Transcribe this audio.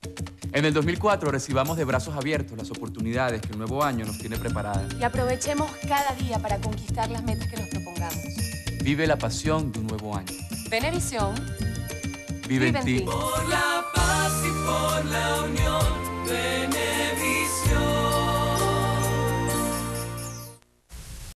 En el 2004 recibamos de brazos abiertos las oportunidades que el nuevo año nos tiene preparadas. Y aprovechemos cada día para conquistar las metas que nos propongamos. Vive la pasión de un nuevo año. Venevisión Vive en ti. Por la paz y por la unión.